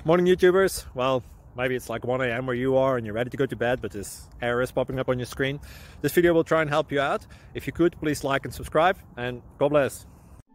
Morning YouTubers. Well, maybe it's like 1 a.m. where you are and you're ready to go to bed, but this error is popping up on your screen. This video will try and help you out. If you could, please like and subscribe, and God bless.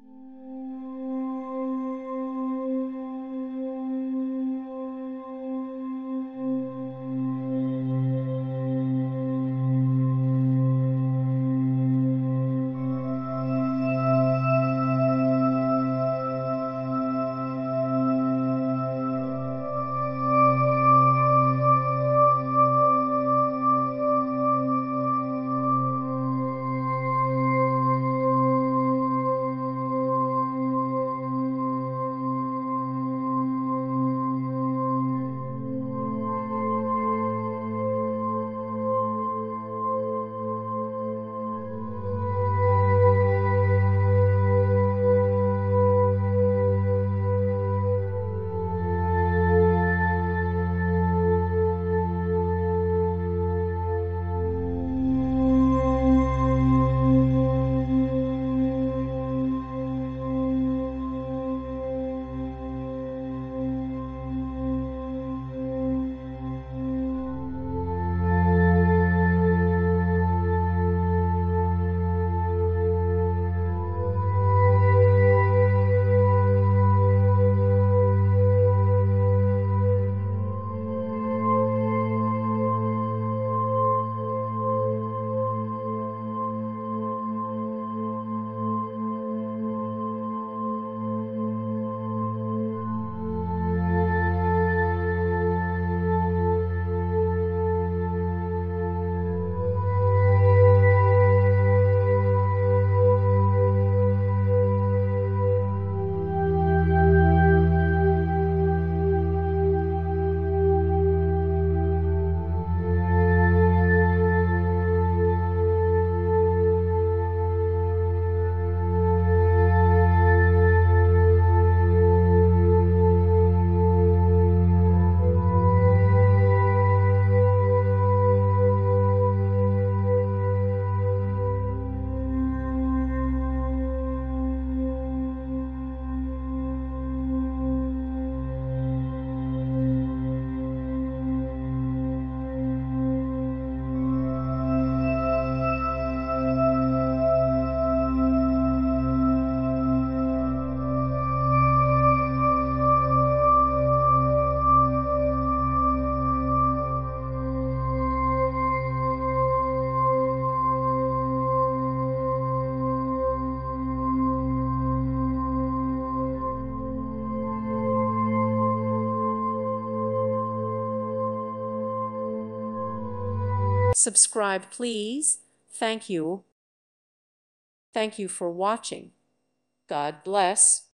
Subscribe, please. Thank you. Thank you for watching. God bless.